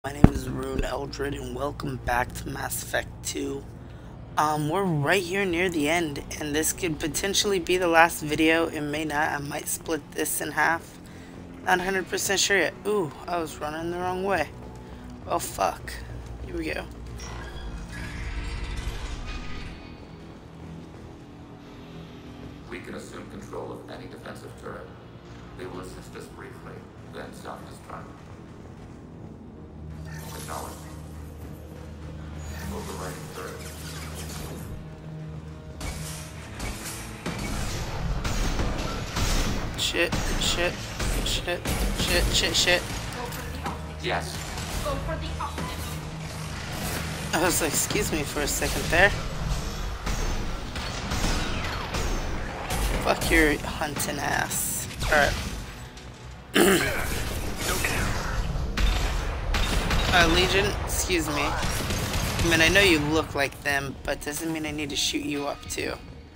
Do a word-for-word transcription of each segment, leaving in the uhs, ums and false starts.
My name is Rune Eldred and welcome back to Mass Effect two. Um, we're right here near the end and this could potentially be the last video. It may not. I might split this in half. Not one hundred percent sure yet. Ooh, I was running the wrong way. Well, fuck. Here we go. We can assume control of any defensive turret. They will assist us briefly, then self-destruct. Acknowledged. Overriding turret. Shit, shit, shit, shit, shit, shit. Yes. Go for the opposite. I was like, excuse me for a second there. Fuck your hunting ass. Alright. uh, Legion, excuse me. I mean, I know you look like them, but doesn't mean I need to shoot you up too.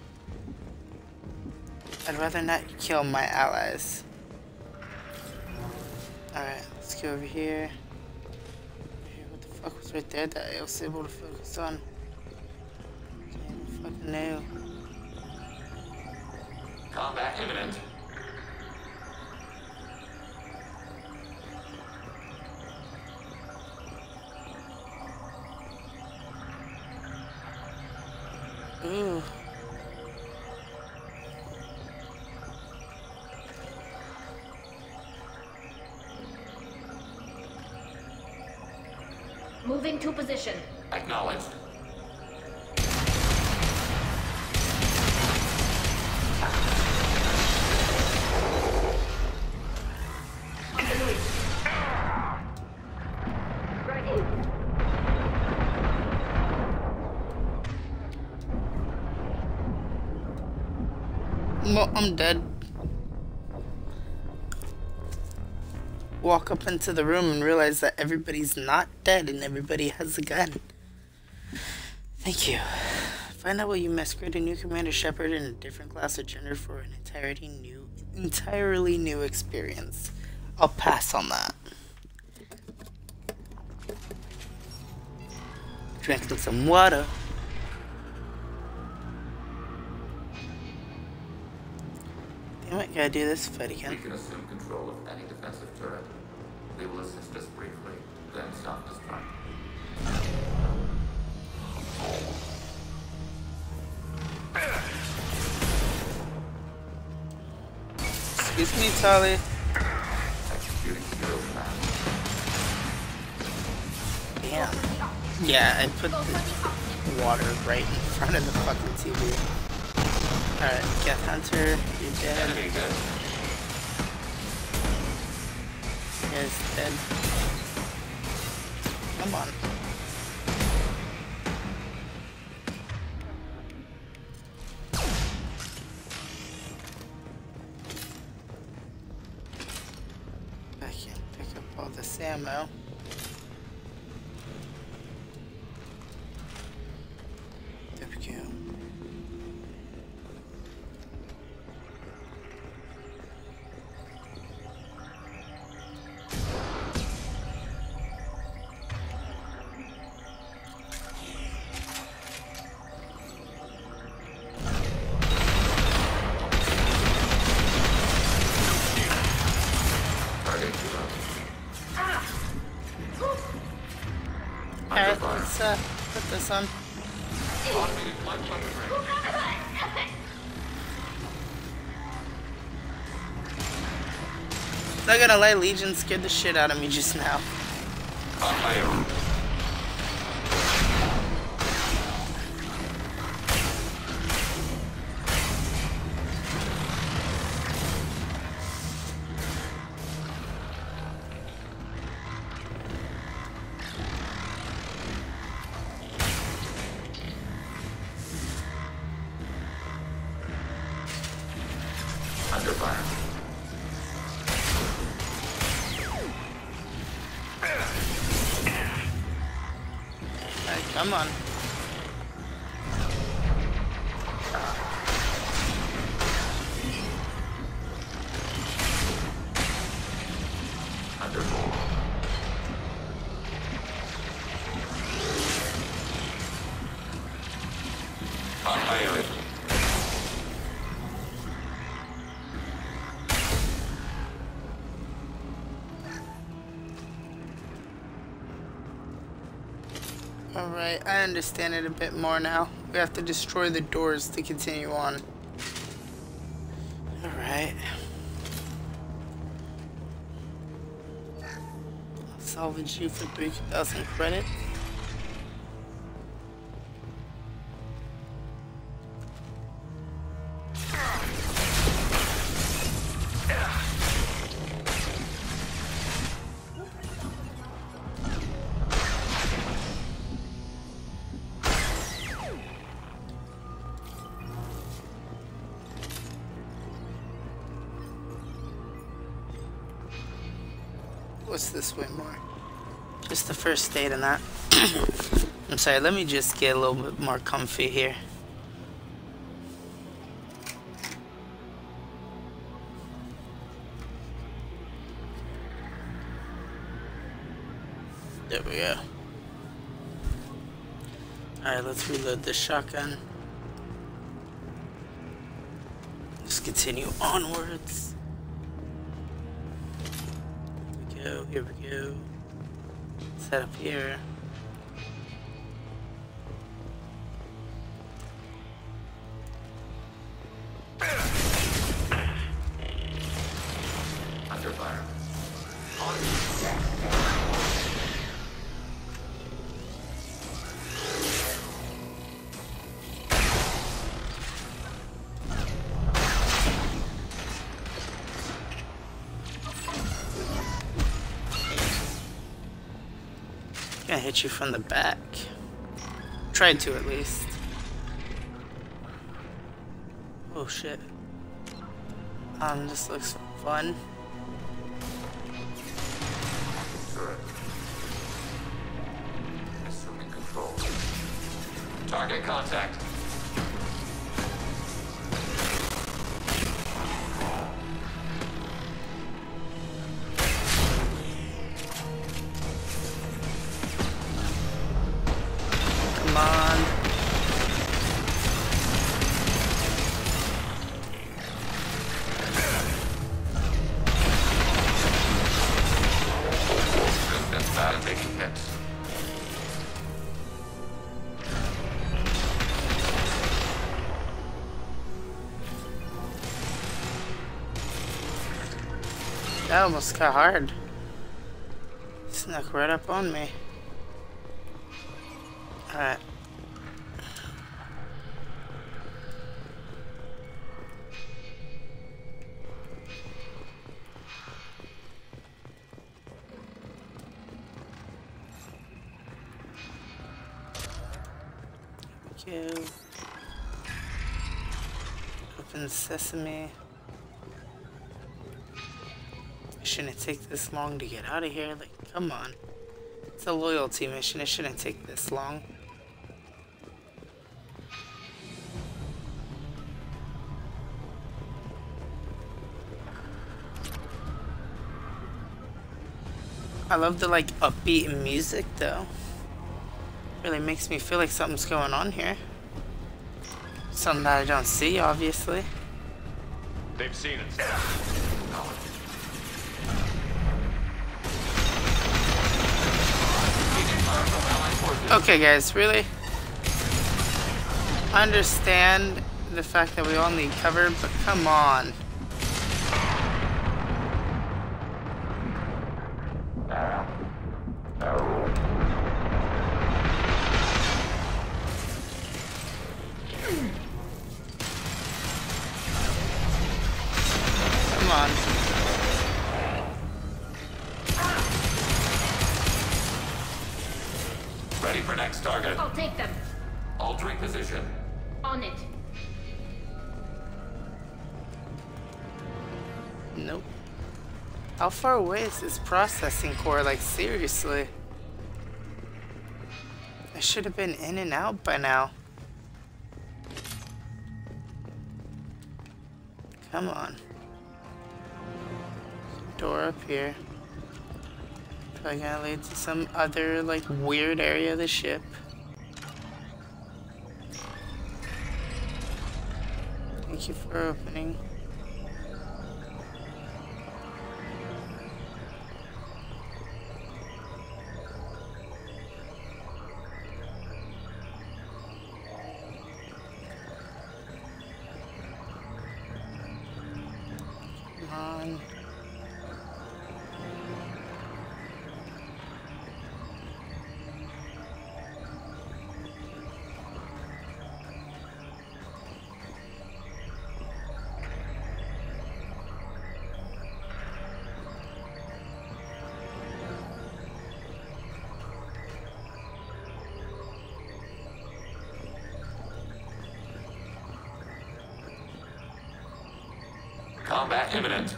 I'd rather not kill my allies. Alright, let's go over here. What the fuck was right there that I was able to focus on? I don't fucking know. Combat imminent. Ooh. Moving to position. Acknowledged. Right in. Well, I'm dead. Walk up into the room and realize that everybody's not dead and everybody has a gun. Thank you. Find out what you masquerade a new Commander Shepard in a different class or gender for an entirely new, entirely new experience. I'll pass on that. Drinking some water. Damn it, gotta do this fight We again. can assume control of any defensive turret. They will assist us briefly, then self-destruct. Excuse me, Tali. Executing zero command. Damn. Yeah, I put the water right in front of the fucking T V. Alright, Geth Hunter, you're dead. Enemy dead. Here's dead. Come on. I can't pick up all this ammo. There we go. Target zero. Alright, Under fire. let's uh, put this on. Automated blood drain. Not gonna lie, Legion scared the shit out of me just now. Fire. Under fire. Alright, come on. Alright, I understand it a bit more now. We have to destroy the doors to continue on. Alright. I'll salvage you for three thousand credits. What's this way more? Just the first aid in that. I'm sorry, let me just get a little bit more comfy here. There we go. Alright, let's reload this shotgun. Just continue onwards. Here we go. Set up here. Under fire. Gonna hit you from the back. Tried to at least. Oh shit. Um, this looks fun. Turret. Assuming control. Target contact. Come on. Distance bad taking hits. That almost got hard. Snuck right up on me. Alright. Here we go. Open sesame. Shouldn't take this long to get out of here. Like, come on. It's a loyalty mission. It shouldn't take this long. I love the like upbeat music though. Really makes me feel like something's going on here. Something that I don't see, obviously. They've seen us. Okay guys, really? I understand the fact that we all need cover, but come on. Come on. Ready for next target. I'll take them. Altering position. On it. Nope. How far away is this processing core? Like, seriously? I should have been in and out by now. Come on. Door up here. Probably gonna lead to some other, like, weird area of the ship. Thank you for opening. Combat imminent.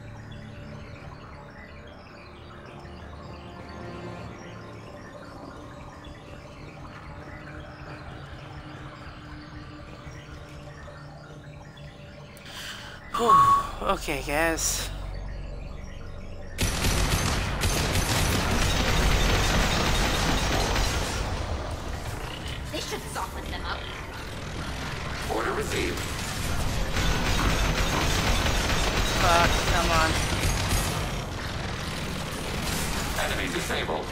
Whew. Okay, guys. This should soften them up. Order received. Fuck, come on. Enemy disabled.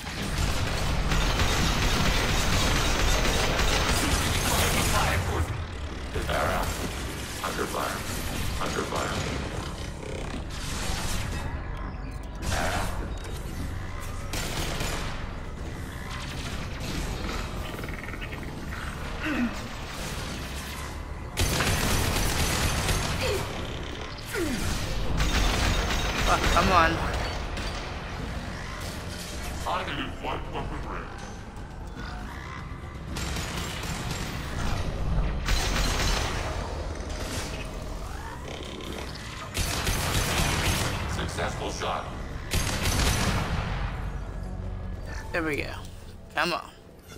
Ara. Under fire. Under fire. Ara. Fuck, come on. I need flight weapon ready. Successful shot. There we go. Come on.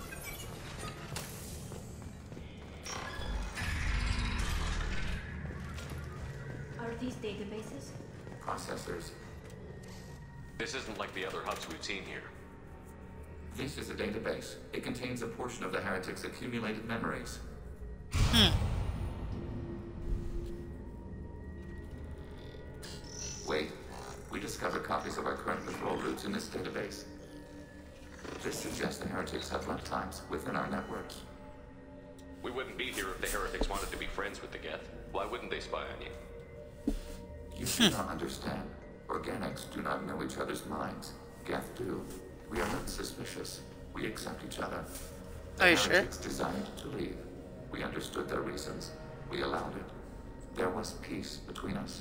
Are these databases? Processors. This isn't like the other hubs we've seen here. This is a database. It contains a portion of the heretic's accumulated memories. Wait. We discovered copies of our current control routes in this database. This suggests the heretics have lifetimes within our networks. We wouldn't be here if the heretics wanted to be friends with the Geth. Why wouldn't they spy on you? You do not understand. Organics do not know each other's minds. Geth do. We are not suspicious. We accept each other. Are you The sure? heretics desired to leave. We understood their reasons. We allowed it. There was peace between us.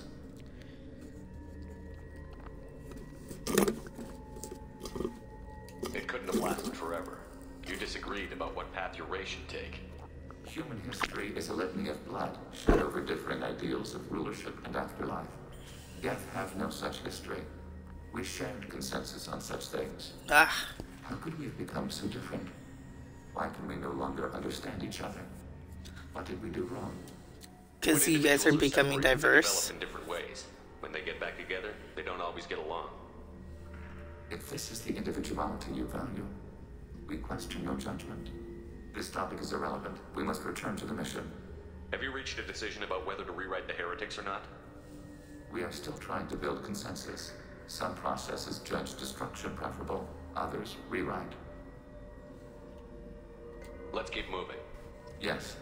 It couldn't have lasted forever. You disagreed about what path your race should take. Human history is a litany of blood shed over differing ideals of rulership and afterlife. Geth have no such history. We shared consensus on such things. Ah, How could we have become so different? Why can we no longer understand each other? What did we do wrong? because When you guys are individuals becoming separate, they diverse. develop in different ways. When they get back together, they don't always get along. If this is the individuality you value, we question your judgment. This topic is irrelevant. We must return to the mission. Have you reached a decision about whether to rewrite the heretics or not? We are still trying to build consensus. Some processes judge destruction preferable, others rewrite. Let's keep moving. Yes,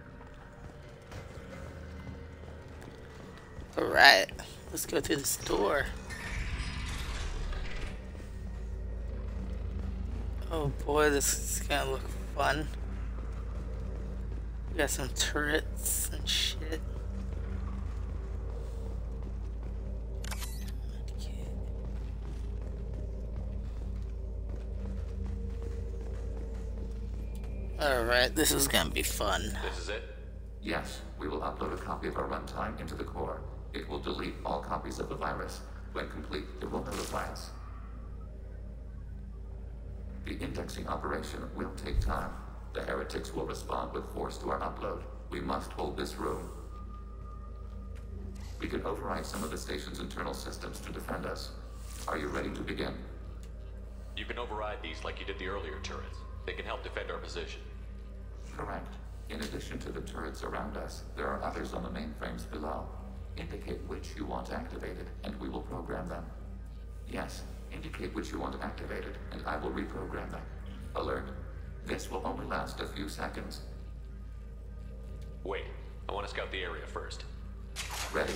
Alright, let's go through this door. Oh boy, this is gonna look fun. We got some turrets and shit. Okay. Alright, this is gonna be fun. This is it? yes, we will upload a copy of our runtime into the core. It will delete all copies of the virus. When complete, it will notify us. The indexing operation will take time. The heretics will respond with force to our upload. We must hold this room. We can override some of the station's internal systems to defend us. Are you ready to begin? You can override these like you did the earlier turrets. They can help defend our position. Correct. In addition to the turrets around us, there are others on the mainframes below. Indicate which you want activated, and we will program them. Yes, indicate which you want activated, and I will reprogram them. Alert. This will only last a few seconds. Wait, I want to scout the area first. Ready.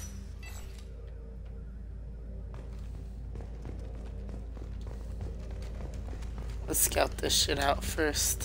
Let's scout this shit out first.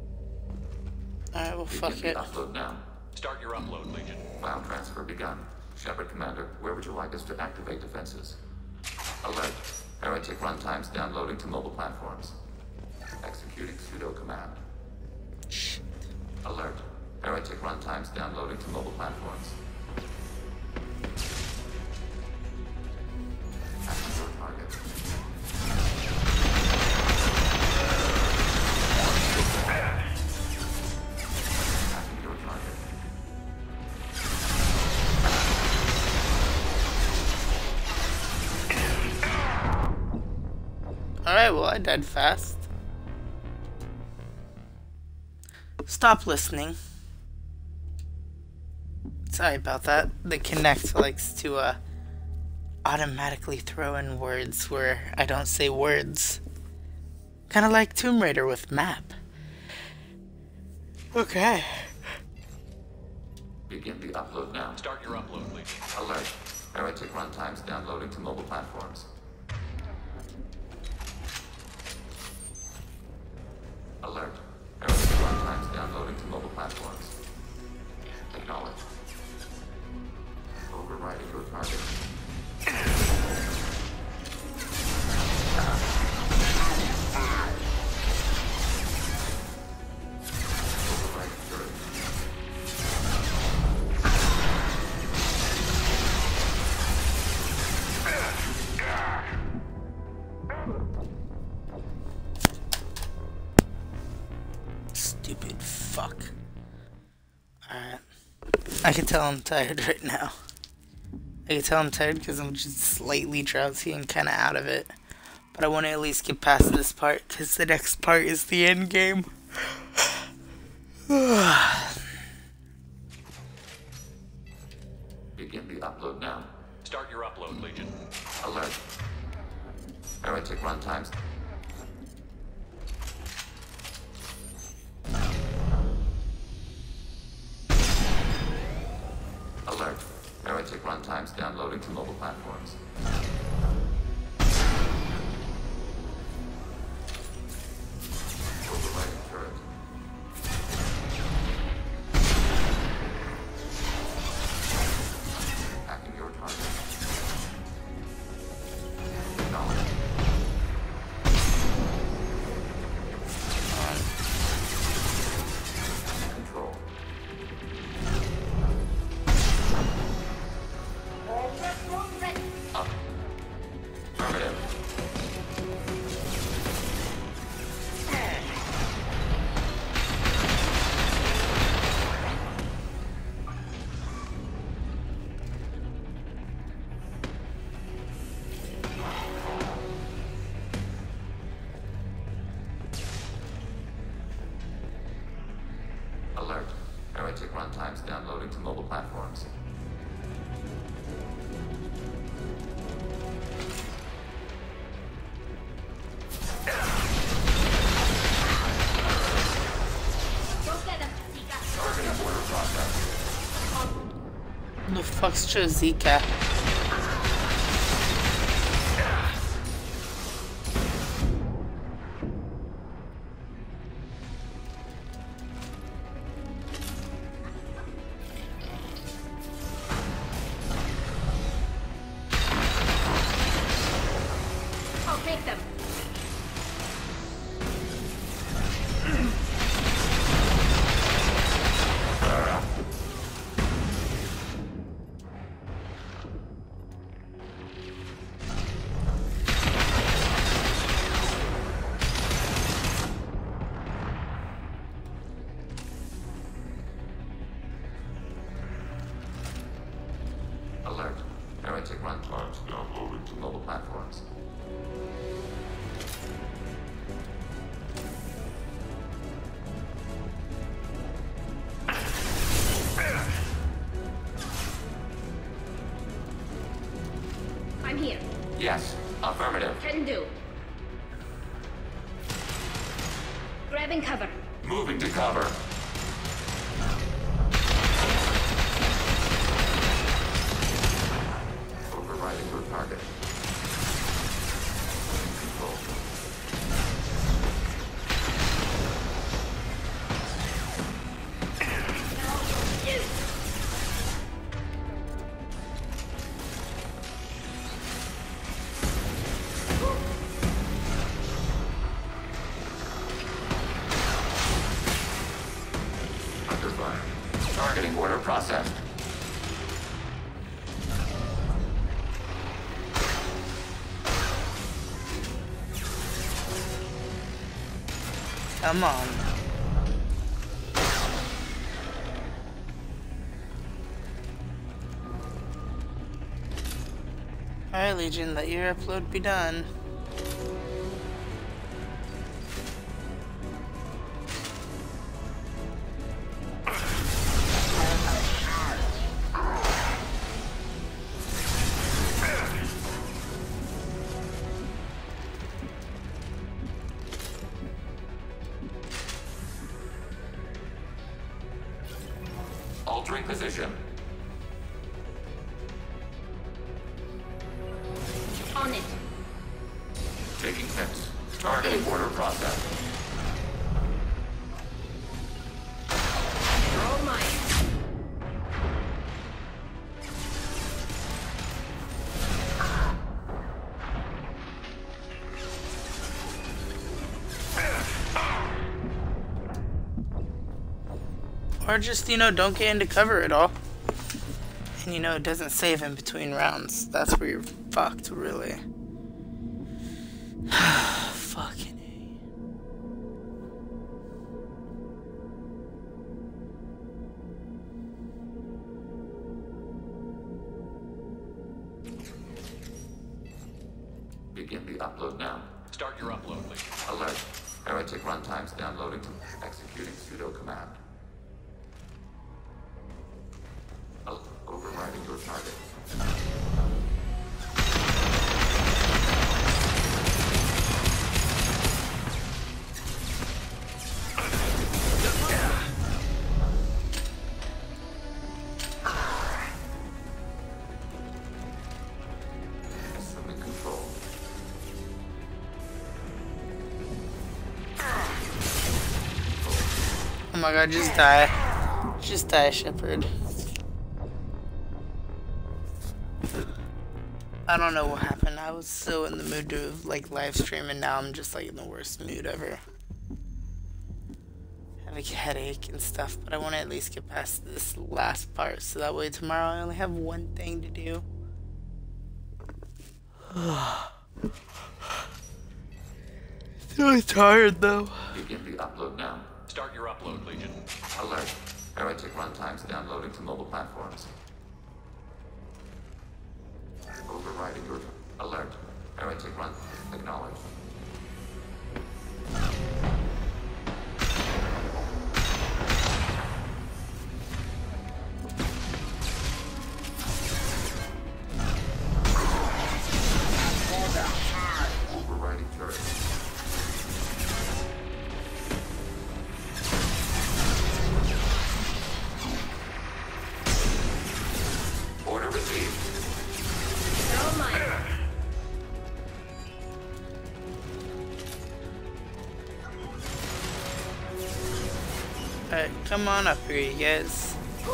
Alright, well, fuck Begin it. the upload now. Start your upload, Legion. File transfer begun. Shepard Commander, where would you like us to activate defenses? Alert. Heretic runtimes downloading to mobile platforms. Executing pseudo command. Shit. Alert. Heretic runtimes downloading to mobile platforms. Active your target. Active your target. Alright, well, I died fast. Stop listening. Sorry about that. The Kinect likes to uh, automatically throw in words where I don't say words. Kind of like Tomb Raider with map. Okay. Begin the upload now. Start your upload, Legion. Alert. Heretic runtimes downloading to mobile platforms. Alert. Heretic runtimes downloading to mobile platforms. Acknowledge. Overriding your target. Overriding turret. Stupid fuck. Alright. I can tell I'm tired right now. I can tell I'm tired because I'm just slightly drowsy and kind of out of it. But I want to at least get past this part because the next part is the end game. Begin the upload now. Start your upload, Legion. Alert. Heretic runtimes. Alert. Heretic runtimes downloading to mobile platforms. Overriding turret. Hacking your target. Acknowledge. Control. Up. Affirmative. Alert. Heretic runtimes downloading to mobile platforms. Go get him, Zika. Targeting order process. Who the fuck's Josika? I'll take them. Alert. Heretic runtimes downloading to mobile platforms. I'm here. Yes. Affirmative. Can do. Grabbing cover. Moving to cover. Overriding your target. Control. confirmed. Targeting order processed. Come on. Alright, Legion, let your upload be done. Altering position. On it. Taking hits. Targeting order process. Throw mine. Or just, you know, don't get into cover at all. And, you know, it doesn't save in between rounds. That's where you're fucked, really. Fucking A. Begin the upload now. Start your upload, Lee. Alert. Heretic runtimes downloading to executing sudo command. Oh, overriding your target. Assuming control. Oh my god, just die. Just die, Shepard. I don't know what happened. I was so in the mood to like live stream, and now I'm just like in the worst mood ever. I have a headache and stuff, but I want to at least get past this last part, so that way tomorrow I only have one thing to do. Really tired though. Begin the upload now. Start your upload, Legion. Alert. Heretic runtimes downloading to mobile platforms. Overriding your alert. Heretic run. Acknowledge. Overriding turret. Order received. Throw mine. Alright, come on up here, you guys.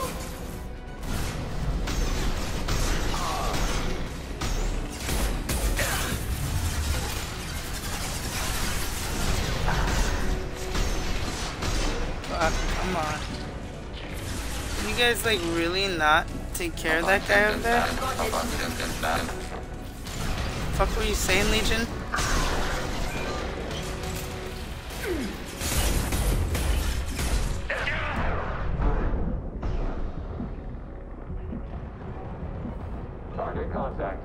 Fuck, come on. Can you guys, like, really not take care of that guy over there? Fuck, were you saying, Legion? Target contact.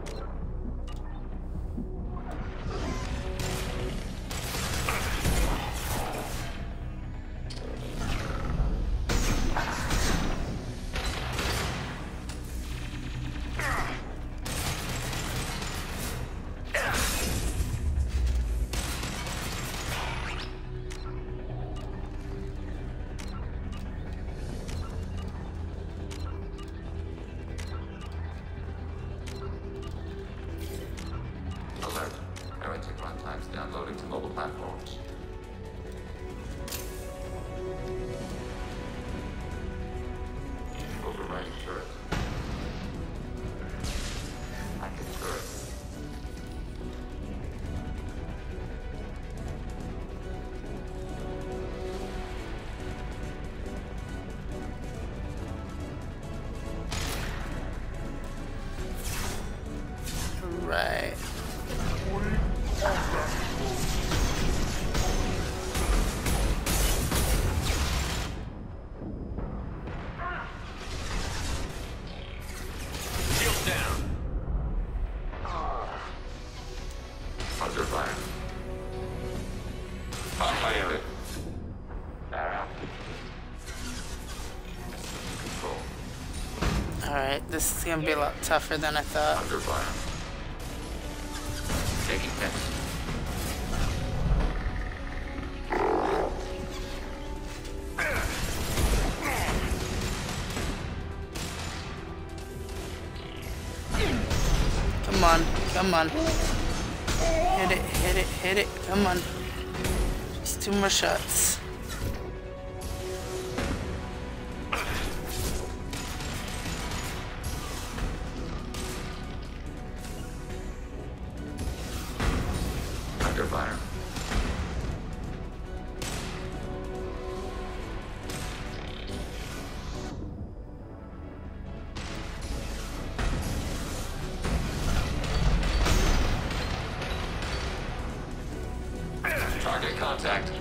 Alright, this is gonna be a lot tougher than I thought. Under fire. Taking hits. Come on, come on. Hit it, hit it, hit it. Come on. Just two more shots. Under fire. Target contact.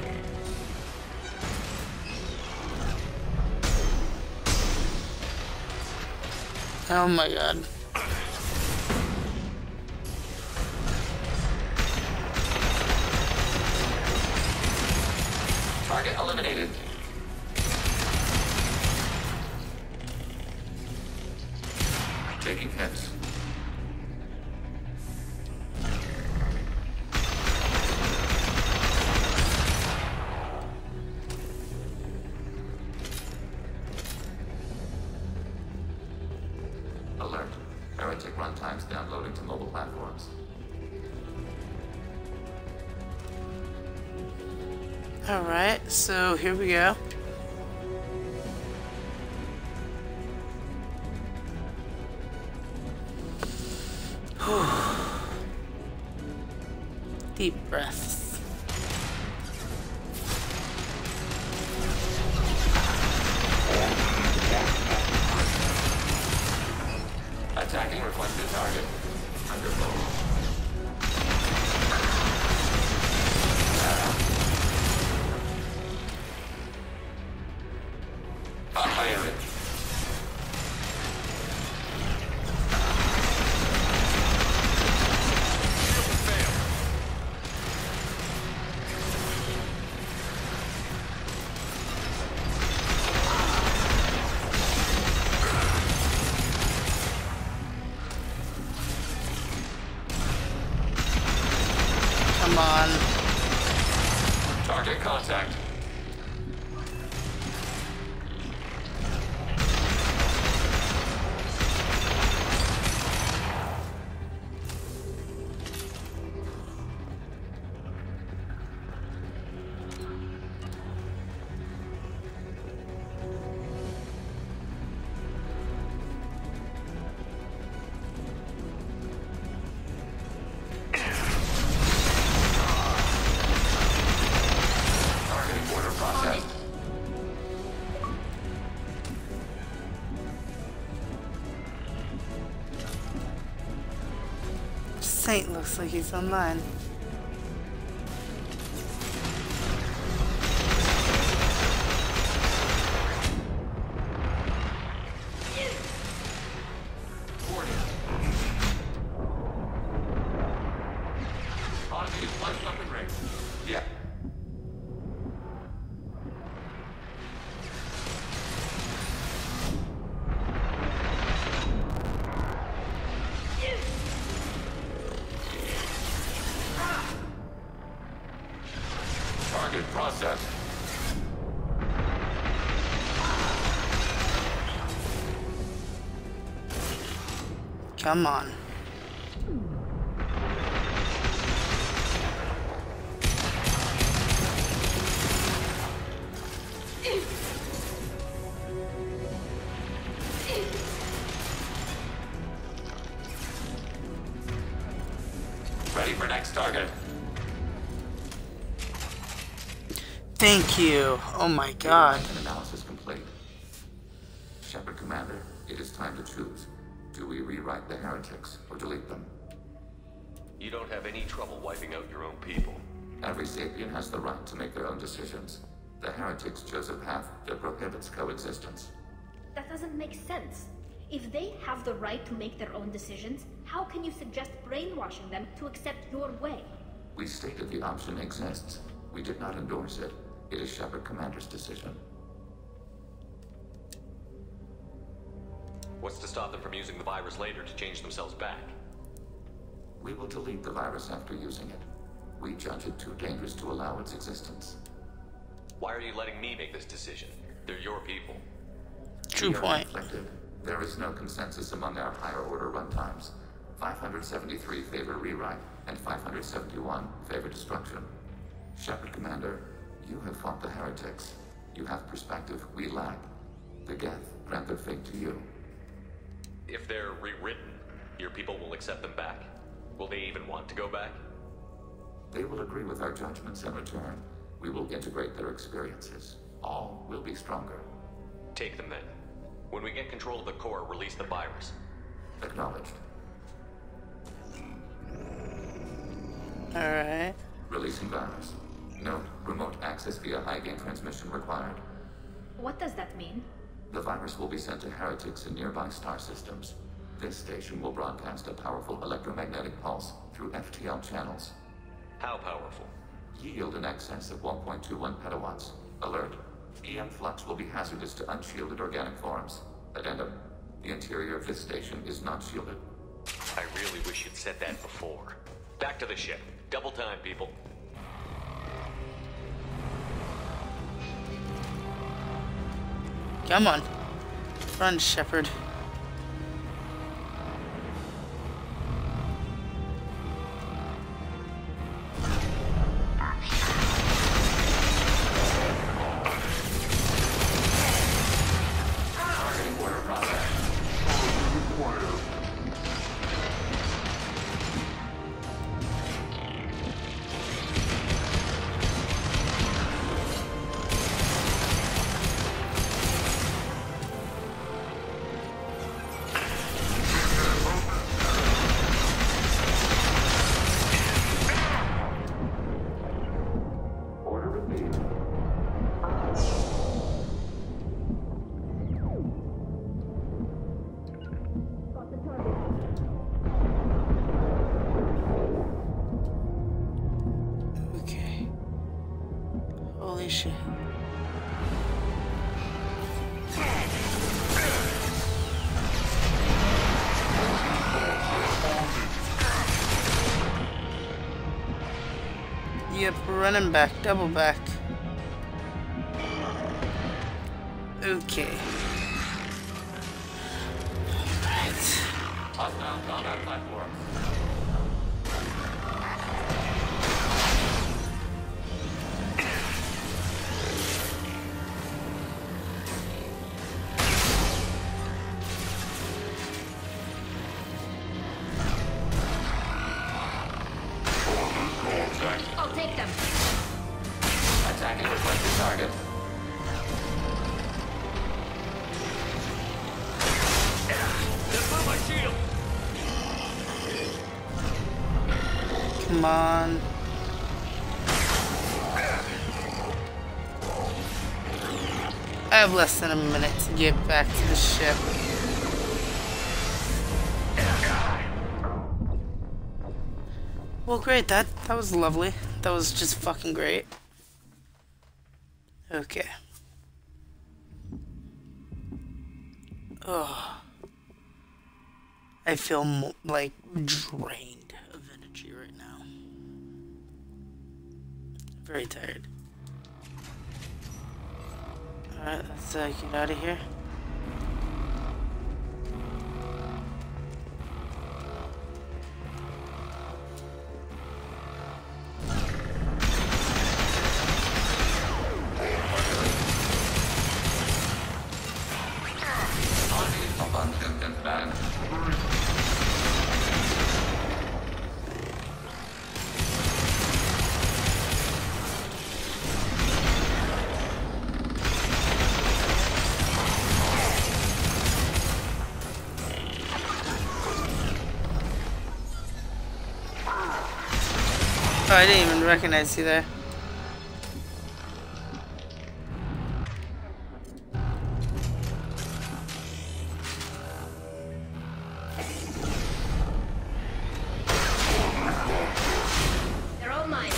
Oh my god. Target eliminated. Taking hits. Alert. Heretic runtimes downloading to mobile platforms. Alright, so here we go. Deep breaths. Attacking requested target. Under full. Fired. Come on. Target contact. Targeting order processed. Saint looks like he's online. Warning. Automated flight weapon ring. Yeah. Target processed. Come on. Ready for next target. Thank you. Oh my god. An analysis complete. Shepard Commander, it is time to choose. Do we rewrite the heretics or delete them? You don't have any trouble wiping out your own people. Every sapient has the right to make their own decisions. The heretics chose a path that prohibits coexistence. That doesn't make sense. If they have the right to make their own decisions, how can you suggest brainwashing them to accept your way? We stated the option exists. We did not endorse it. It is Shepard Commander's decision. What's to stop them from using the virus later to change themselves back? We will delete the virus after using it. We judge it too dangerous to allow its existence. Why are you letting me make this decision? They're your people. True We are point. conflicted. There is no consensus among our higher order runtimes. five hundred seventy-three favor rewrite, and five hundred seventy-one favor destruction. Shepard Commander, you have fought the heretics. You have perspective we lack. The Geth grant their fate to you. If they're rewritten, your people will accept them back. Will they even want to go back? They will agree with our judgments in return. We will integrate their experiences. All will be stronger. Take them then. When we get control of the core, release the virus. Acknowledged. Alright. Releasing virus. Note, remote access via high-gain transmission required. What does that mean? The virus will be sent to heretics in nearby star systems. This station will broadcast a powerful electromagnetic pulse through F T L channels. How powerful? Yield in excess of one point two one petawatts. Alert. E M flux will be hazardous to unshielded organic forms. Addendum. The interior of this station is not shielded. I really wish you'd said that before. Back to the ship. Double time, people. Come on. Run, Shepard. Holy shit. Yep, running back, double back. Okay. Alright. Hostile combat platform. I'll take them. Attacking reflected target. That's my shield! Come on. I have less than a minute to get back to the ship. Well, great. That that was lovely. That was just fucking great. Okay. Oh, I feel mo like drained of energy right now. Very tired. Alright, let's uh, get out of here. Oh, I didn't even recognize you there. They're all mine.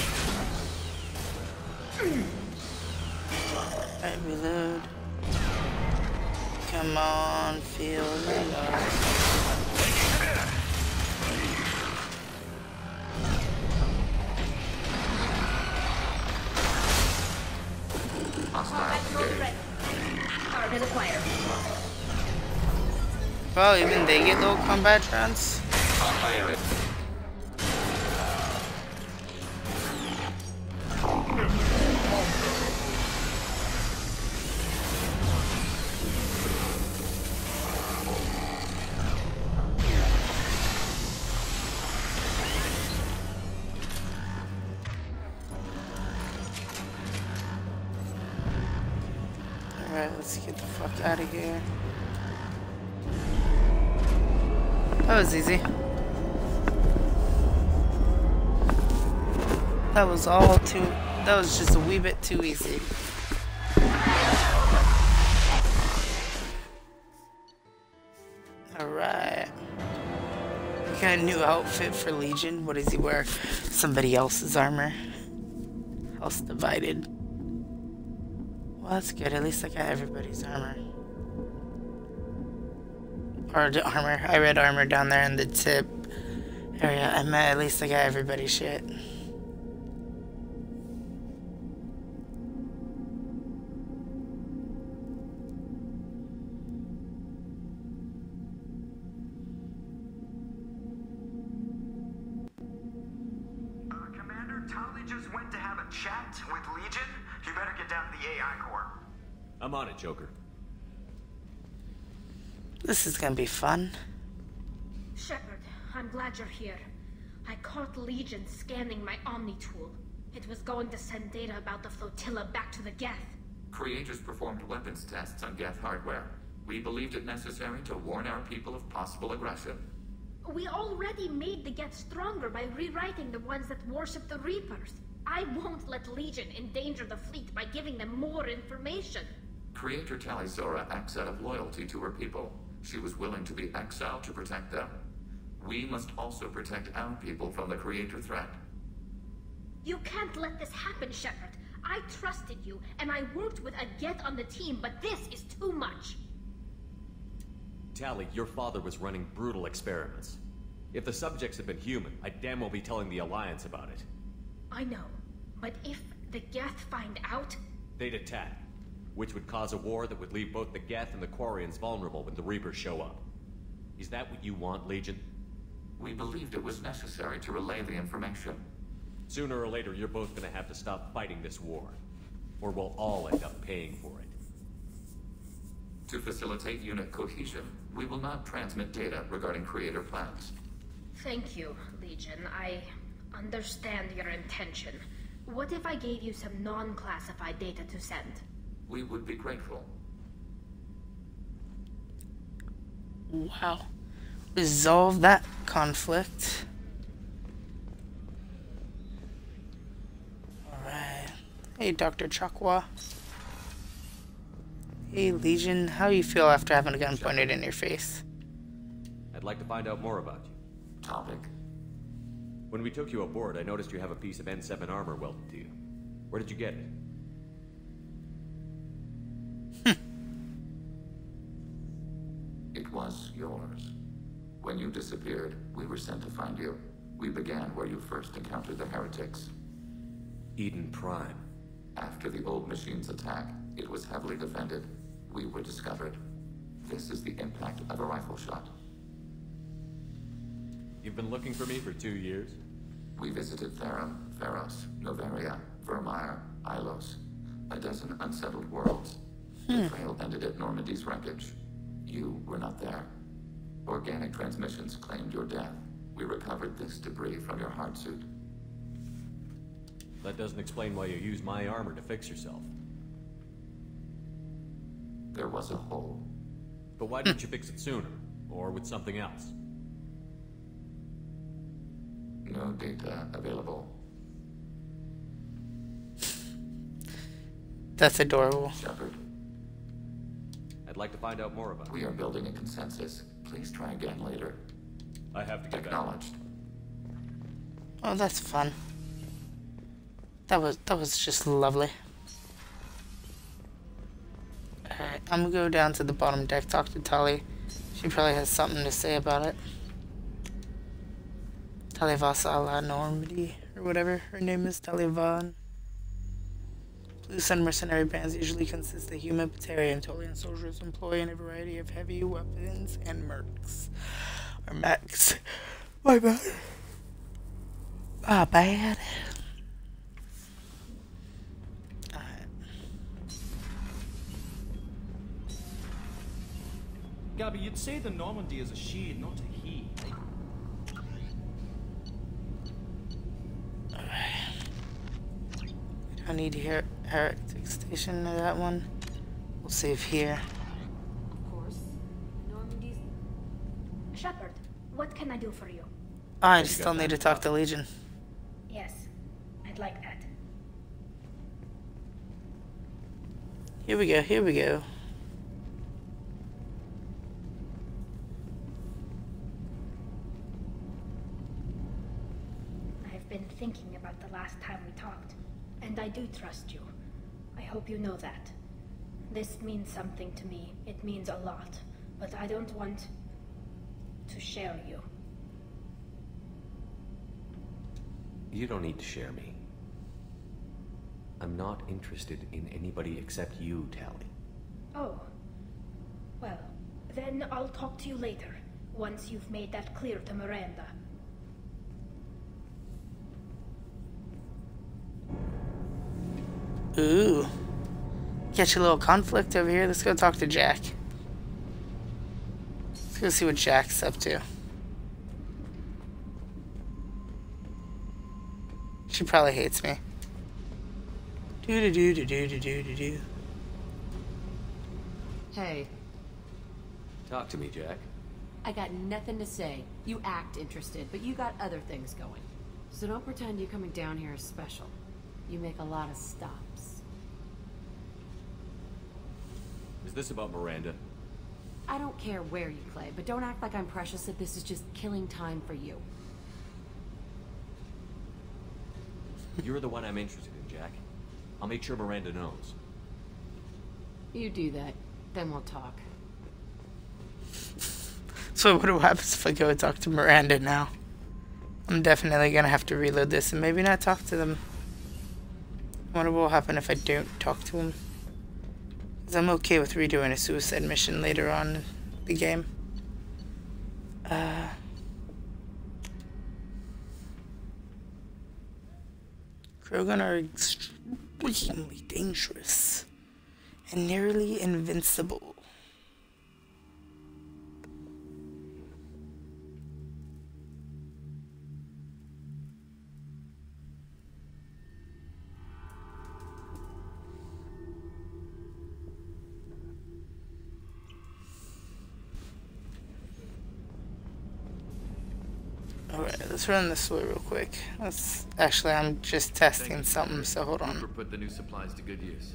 Alright, reload. Come on, feel the love. Target acquired. Well, even they get little combat drones. Alright, let's get the fuck out of here. That was easy. That was all too... That was just a wee bit too easy. Alright. We got a new outfit for Legion. What does he wear? Somebody else's armor. House divided. Well, that's good. At least I got everybody's armor. Or the armor. I read armor down there in the tip area. I meant at least I got everybody's shit. Uh, Commander, Tali just went to have a chat with Legion. You better get down to the A I core. I'm on it, Joker. This is gonna be fun. Shepard, I'm glad you're here. I caught Legion scanning my Omni tool. It was going to send data about the flotilla back to the Geth. Creators performed weapons tests on Geth hardware. We believed it necessary to warn our people of possible aggression. We already made the Geth stronger by rewriting the ones that worship the Reapers. I won't let Legion endanger the fleet by giving them more information. Creator Tali'Zorah acts out of loyalty to her people. She was willing to be exiled to protect them. We must also protect our people from the Creator threat. You can't let this happen, Shepard. I trusted you, and I worked with a Geth on the team, but this is too much. Tali, your father was running brutal experiments. If the subjects had been human, I'd damn well be telling the Alliance about it. I know, but if the Geth find out... They'd attack, which would cause a war that would leave both the Geth and the Quarians vulnerable when the Reapers show up. Is that what you want, Legion? We believed it was necessary to relay the information. Sooner or later, you're both gonna have to stop fighting this war. Or we'll all end up paying for it. To facilitate unit cohesion, we will not transmit data regarding Creator plans. Thank you, Legion. I understand your intention. What if I gave you some non-classified data to send? We would be grateful. Wow. Resolve that conflict. Alright. Hey, Doctor Chakwa. Hey, Legion. How do you feel after having a gun pointed in your face? I'd like to find out more about you. Topic. When we took you aboard, I noticed you have a piece of N seven armor welded to you. Where did you get it? It was yours. When you disappeared, we were sent to find you. We began where you first encountered the heretics. Eden Prime. After the old machine's attack, it was heavily defended. We were discovered. This is the impact of a rifle shot. You've been looking for me for two years? We visited Therum, Theros, Noveria, Vermeer, Ilos. A dozen unsettled worlds. The trail ended at Normandy's wreckage. You were not there. Organic transmissions claimed your death. We recovered this debris from your heart suit. That doesn't explain why you used my armor to fix yourself. There was a hole. But why didn't you fix it sooner? Or with something else? No data available. That's adorable. Shepard, I'd like to find out more about it. we are building a consensus. Please try again later. I have to get back. Acknowledged. Oh, that's fun. That was that was just lovely. Alright, I'm gonna go down to the bottom deck, talk to Tali. She probably has something to say about it. Talivasa la Normandy, or whatever her name is, Talivan. Blue Sun mercenary bands usually consist of human, Batarian, Tolian soldiers employing a variety of heavy weapons and mercs. Or mechs. My bad. Ah, bad. Gabby, you'd say the Normandy is a she, not a he. We don't need to hear Heretic Station or that one. We'll save here. Of course. Normandy's... Shepard, what can I do for you? Oh, I just still need to talk to Legion. Yes, I'd like that. Here we go, here we go. I've been thinking about the last time we talked, and I do trust you. I hope you know that. This means something to me. It means a lot, but I don't want to share you. You don't need to share me. I'm not interested in anybody except you, Tali. Oh. Well, then I'll talk to you later, once you've made that clear to Miranda. Ooh. Catch a little conflict over here. Let's go talk to Jack. Let's go see what Jack's up to. She probably hates me. Do do do do do do do do do. Hey, Talk to me, Jack. I got nothing to say. You act interested, but you got other things going. So don't pretend you coming down here is special. You make a lot of stops. Is this about Miranda? I don't care where you play, but don't act like I'm precious if this is just killing time for you. You're the one I'm interested in, Jack. I'll make sure Miranda knows. You do that, then we'll talk. So what happens if I go and talk to Miranda now? I'm definitely gonna have to reload this and maybe not talk to them. I wonder what will happen if I don't talk to them. Because I'm okay with redoing a suicide mission later on in the game. Uh... Krogan are extremely dangerous and nearly invincible. Alright, let's run this way real quick. Let's actually I'm just testing something, so hold on. Put the new supplies to good use.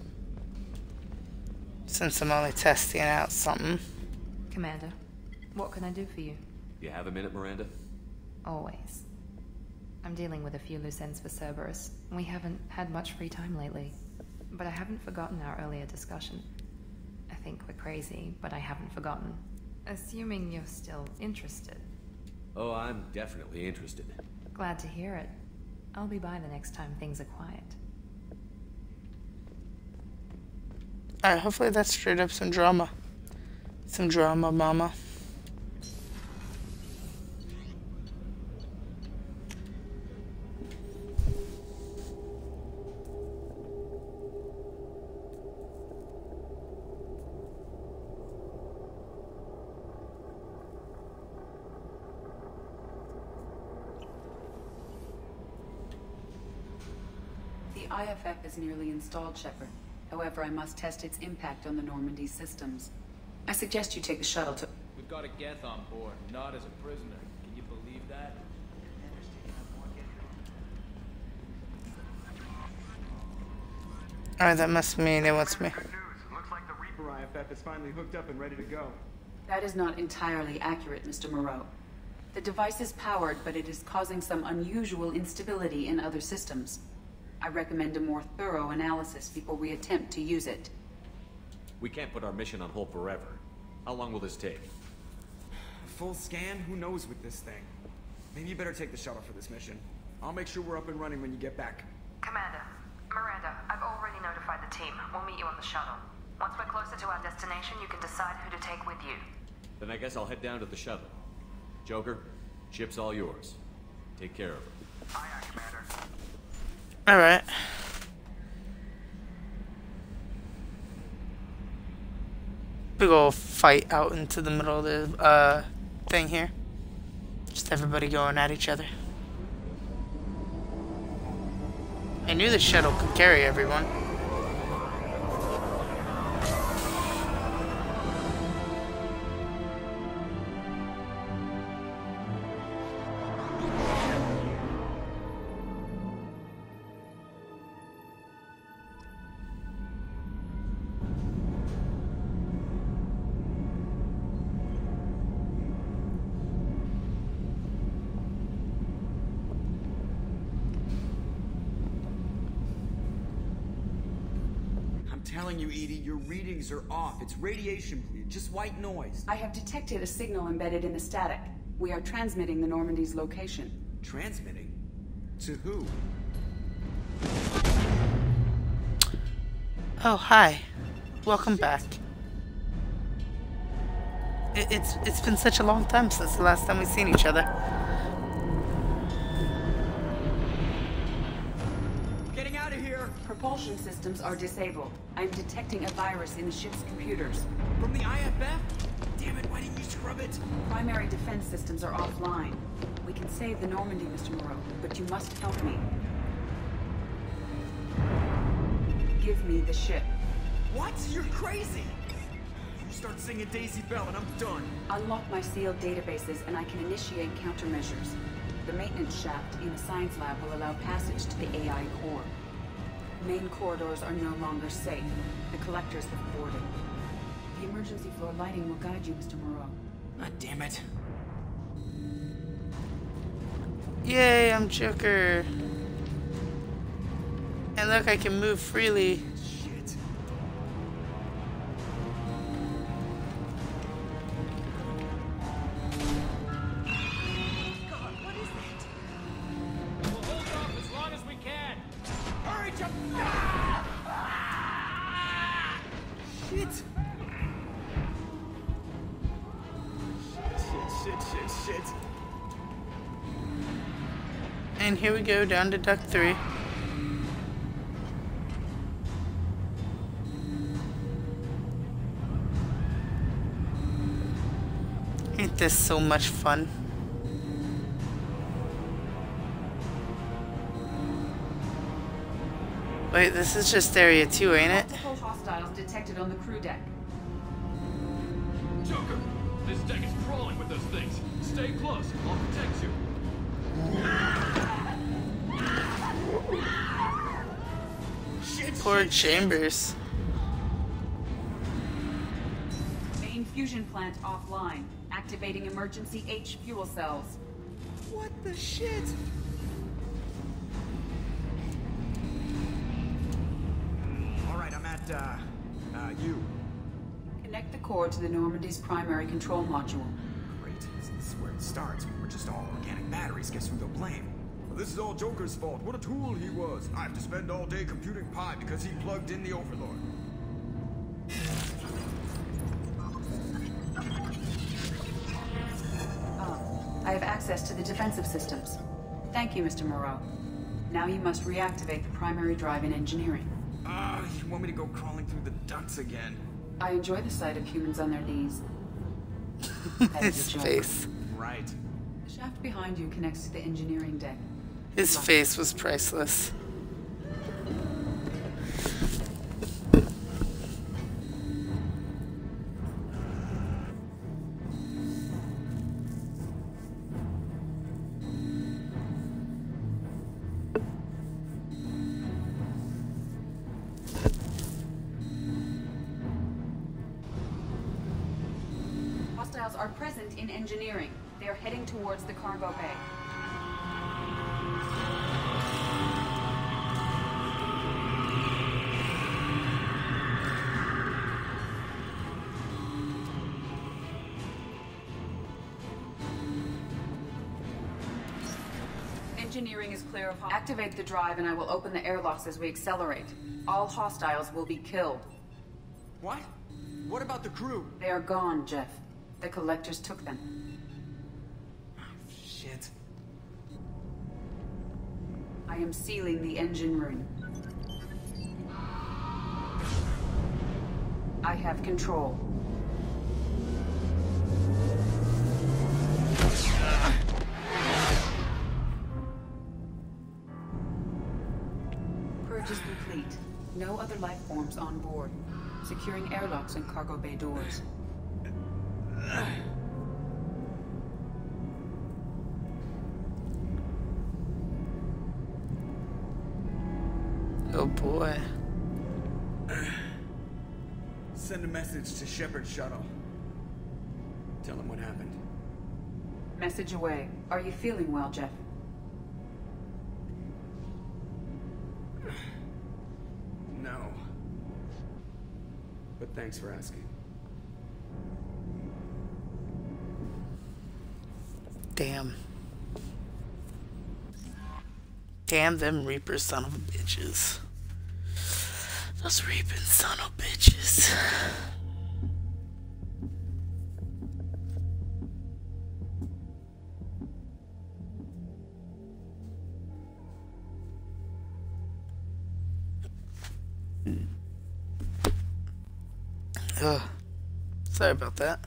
Since I'm only testing out something. Commander, what can I do for you? You have a minute, Miranda? Always. I'm dealing with a few loose ends for Cerberus. We haven't had much free time lately. But I haven't forgotten our earlier discussion. I think we're crazy, but I haven't forgotten. Assuming you're still interested. Oh, I'm definitely interested. Glad to hear it. I'll be by the next time things are quiet. Alright, hopefully that's straight up some drama. Some drama, mama. The I F F is nearly installed, Shepard. However, I must test its impact on the Normandy systems. I suggest you take the shuttle to... We've got a Geth on board, not as a prisoner. Can you believe that? Alright, that must mean it wants me. Looks like the Reaper I F F is finally hooked up and ready to go. That is not entirely accurate, Mister Moreau. The device is powered, but it is causing some unusual instability in other systems. I recommend a more thorough analysis before we attempt to use it. We can't put our mission on hold forever. How long will this take? Full scan? Who knows with this thing? Maybe you better take the shuttle for this mission. I'll make sure we're up and running when you get back. Commander, Miranda, I've already notified the team. We'll meet you on the shuttle. Once we're closer to our destination, you can decide who to take with you. Then I guess I'll head down to the shuttle. Joker, ship's all yours. Take care of her. Aye, aye, Commander. Alright. Big ol' fight out into the middle of the uh, thing here. Just everybody going at each other. I knew the shuttle could carry everyone. Telling you, Edie, your readings are off. It's radiation bleed, just white noise. I have detected a signal embedded in the static. We are transmitting the Normandy's location. Transmitting? To who? Oh, hi. Welcome back. It, it's it's been such a long time since the last time we've seen each other. Getting out of here! Propulsion systems are disabled. I'm detecting a virus in the ship's computers. From the I F F? Damn it, why didn't you scrub it? Primary defense systems are offline. We can save the Normandy, Mister Moreau, but you must help me. Give me the ship. What? You're crazy! You start singing Daisy Bell and I'm done. Unlock my sealed databases and I can initiate countermeasures. The maintenance shaft in the science lab will allow passage to the A I core. Main corridors are no longer safe. The collectors have boarded. The emergency floor lighting will guide you, Mister Moreau. God damn it. Yay, I'm Joker. And look, I can move freely. Shit. God, what is that? We'll hold off as long as we can. Hurry, jump! Ah! Shit. Shit, shit, shit, shit. And here we go, down to Duck three. Ain't this so much fun? Wait, this is just area two, ain't it? Multiple hostiles detected on the crew deck. Joker, this deck is crawling with those things. Stay close. I'll protect you. Shit, Poor shit, Chambers. Main fusion plant offline. Activating emergency H fuel cells. What the shit? Alright, I'm at, uh, uh, you. Connect the core to the Normandy's primary control module. Great, this is where it starts. We're just all organic batteries. Guess who they'll blame? Well, this is all Joker's fault. What a tool he was. I have to spend all day computing pi because he plugged in the Overlord. I have access to the defensive systems. Thank you, Mister Moreau. Now you must reactivate the primary drive in engineering. Ah, uh, you want me to go crawling through the ducts again? I enjoy the sight of humans on their knees. His face. Right. The shaft behind you connects to the engineering deck. His face was priceless. Hostiles are present in engineering. They are heading towards the cargo bay. engineering is clear of... Activate the drive and I will open the airlocks as we accelerate. All hostiles will be killed. What? What about the crew? They are gone, Jeff. The collectors took them. Shit. I am sealing the engine room. I have control. Purge is complete. No other life forms on board. Securing airlocks and cargo bay doors. Oh boy. Send a message to Shepard Shuttle. Tell him what happened. Message away. Are you feeling well, Jeff? No. But thanks for asking. Damn. Damn them Reaper son of a bitches. Those Reaping son of bitches. Ugh. Sorry about that.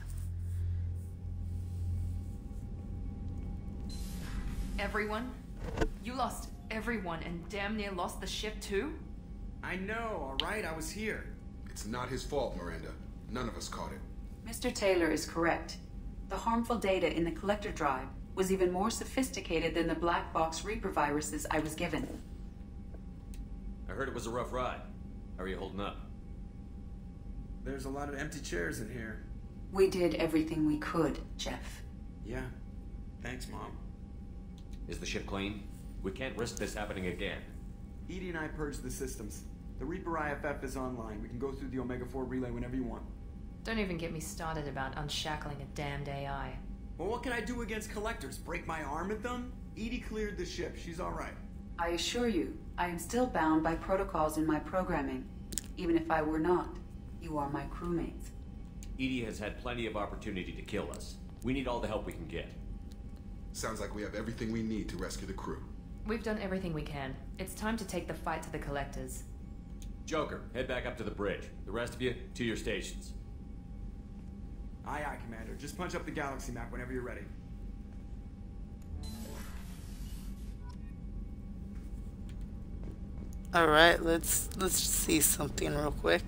Everyone? You lost everyone and damn near lost the ship too? I know, alright? I was here. It's not his fault, Miranda. None of us caught it. Mister Taylor is correct. The harmful data in the collector drive was even more sophisticated than the black box Reaper viruses I was given. I heard it was a rough ride. How are you holding up? There's a lot of empty chairs in here. We did everything we could, Jeff. Yeah. Thanks, Mom. Is the ship clean? We can't risk this happening again. Edie and I purged the systems. The Reaper I F F is online. We can go through the Omega four relay whenever you want. Don't even get me started about unshackling a damned A I. Well, what can I do against collectors? Break my arm at them? Edie cleared the ship. She's alright. I assure you, I am still bound by protocols in my programming. Even if I were not, you are my crewmates. Edie has had plenty of opportunity to kill us. We need all the help we can get. Sounds like we have everything we need to rescue the crew. We've done everything we can. It's time to take the fight to the collectors. Joker, head back up to the bridge. The rest of you, to your stations. Aye, aye, Commander. Just punch up the galaxy map whenever you're ready. Alright, let's let's see something real quick.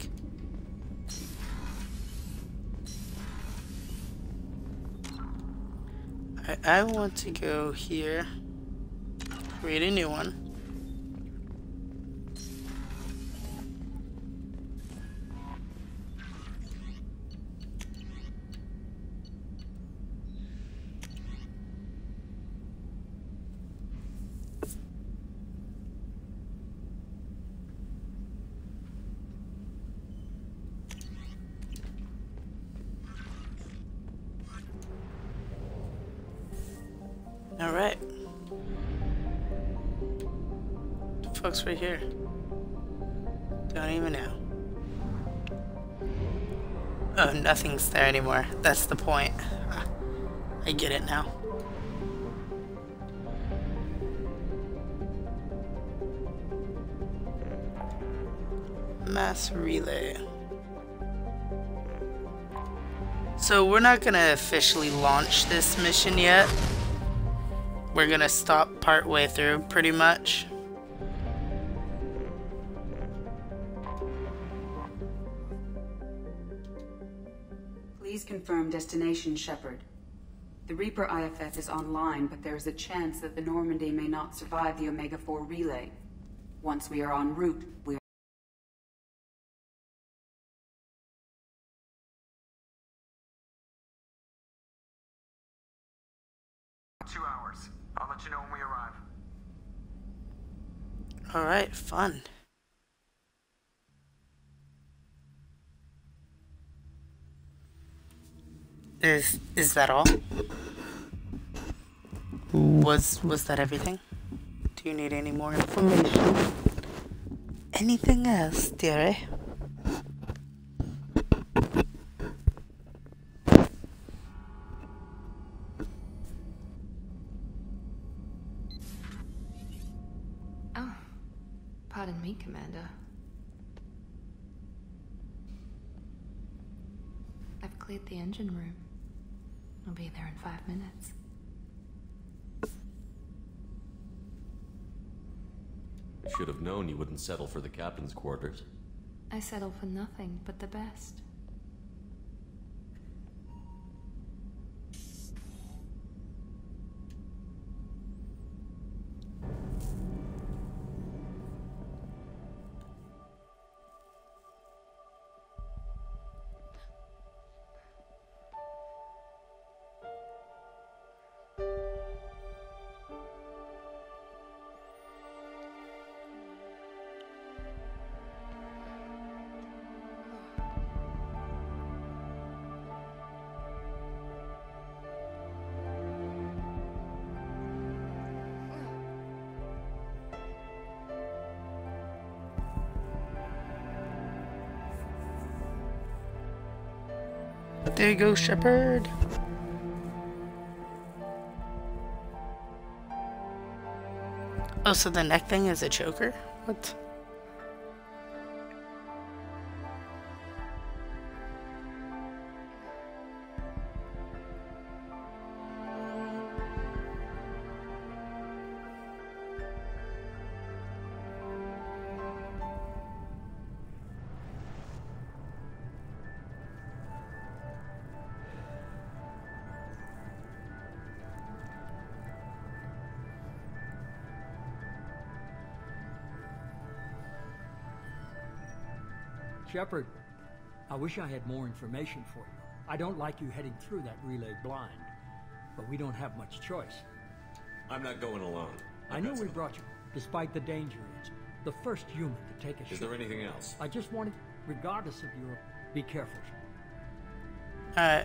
I, I want to go here. Create a new one. All right. The fuck's right here? Don't even know. Oh, nothing's there anymore. That's the point. I get it now. Mass relay. So we're not gonna officially launch this mission yet. We're gonna stop partway through, pretty much. Please confirm destination, Shepard. The Reaper I F F is online, but there is a chance that the Normandy may not survive the Omega four relay. Once we are en route, we are... Two hours. I'll let you know when we arrive. Alright, fun. Is is that all? Was was that everything? Do you need any more information? Anything else, dearie? Oh, pardon me, Commander. I've cleared the engine room. I'll be there in five minutes. Should have known you wouldn't settle for the captain's quarters. I settle for nothing but the best. There you go, Shepard. Oh, so the neck thing is a choker? What? Shepard, I wish I had more information for you. I don't like you heading through that relay blind, but we don't have much choice. I'm not going alone. I know we brought you, despite the danger. It's the first human to take a shot. Is there anything else? I just wanted, regardless of your, be careful. Alright.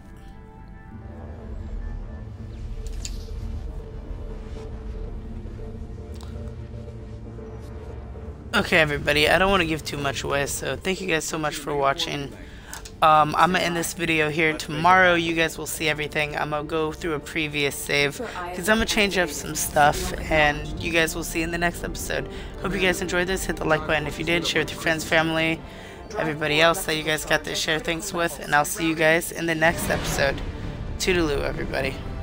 Okay, everybody, I don't want to give too much away, so thank you guys so much for watching. Um, I'm going to end this video here. Tomorrow, you guys will see everything. I'm going to go through a previous save, because I'm going to change up some stuff, and you guys will see in the next episode. Hope you guys enjoyed this. Hit the like button if you did. Share with your friends, family, everybody else that you guys got to share things with, and I'll see you guys in the next episode. Toodaloo, everybody.